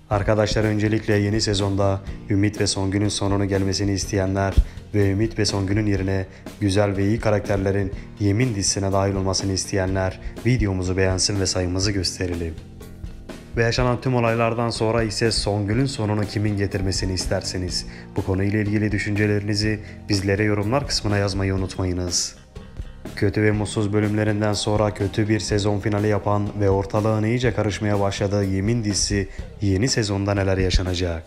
Arkadaşlar öncelikle yeni sezonda Ümit ve Songül'ün sonunu gelmesini isteyenler ve Ümit ve Songül'ün yerine güzel ve iyi karakterlerin Yemin dizisine dahil olmasını isteyenler videomuzu beğensin ve sayımızı gösterelim. Ve yaşanan tüm olaylardan sonra ise Songül'ün sonunu kimin getirmesini isterseniz bu konuyla ilgili düşüncelerinizi bizlere yorumlar kısmına yazmayı unutmayınız. Kötü ve mutsuz bölümlerinden sonra kötü bir sezon finali yapan ve ortalığın iyice karışmaya başladığı Yemin dizisi yeni sezonda neler yaşanacak?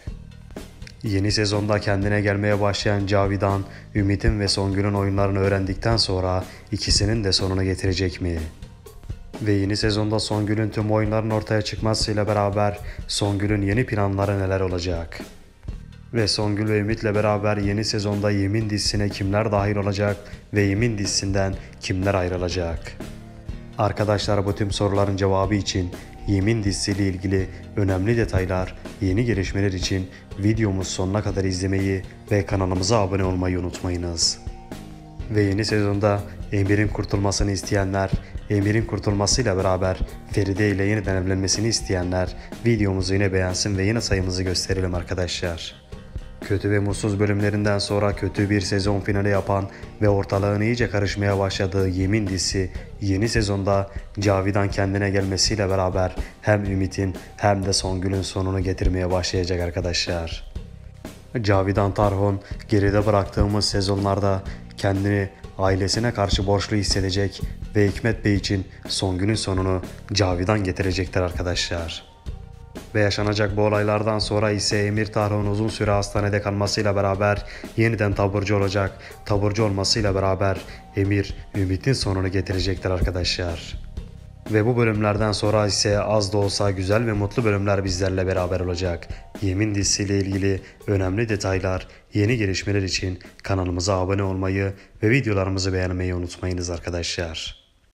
Yeni sezonda kendine gelmeye başlayan Cavidan, Ümit'in ve Songül'ün oyunlarını öğrendikten sonra ikisinin de sonunu getirecek mi? Ve yeni sezonda Songül'ün tüm oyunların ortaya çıkmasıyla beraber Songül'ün yeni planları neler olacak? Ve Songül ve Ümit'le beraber yeni sezonda Yemin dizisine kimler dahil olacak ve Yemin dizisinden kimler ayrılacak? Arkadaşlar bu tüm soruların cevabı için Yemin dizisiyle ilgili önemli detaylar, yeni gelişmeler için videomuz sonuna kadar izlemeyi ve kanalımıza abone olmayı unutmayınız. Ve yeni sezonda Emir'in kurtulmasını isteyenler, Emir'in kurtulmasıyla beraber Feride ile yeniden evlenmesini isteyenler videomuzu yine beğensin ve yine sayımızı gösterelim arkadaşlar. Kötü ve mutsuz bölümlerinden sonra kötü bir sezon finali yapan ve ortalığın iyice karışmaya başladığı Yemin dizisi yeni sezonda Cavidan kendine gelmesiyle beraber hem Ümit'in hem de Songül'ün sonunu getirmeye başlayacak arkadaşlar. Cavidan Tarhun geride bıraktığımız sezonlarda kendini ailesine karşı borçlu hissedecek ve Hikmet Bey için Songül'ün sonunu Cavidan getirecektir arkadaşlar. Ve yaşanacak bu olaylardan sonra ise Emir Tarhun uzun süre hastanede kalmasıyla beraber yeniden taburcu olacak. Taburcu olmasıyla beraber Emir Ümit'in sonunu getirecektir arkadaşlar. Ve bu bölümlerden sonra ise az da olsa güzel ve mutlu bölümler bizlerle beraber olacak. Yemin dizisiyle ilgili önemli detaylar, yeni gelişmeler için kanalımıza abone olmayı ve videolarımızı beğenmeyi unutmayınız arkadaşlar.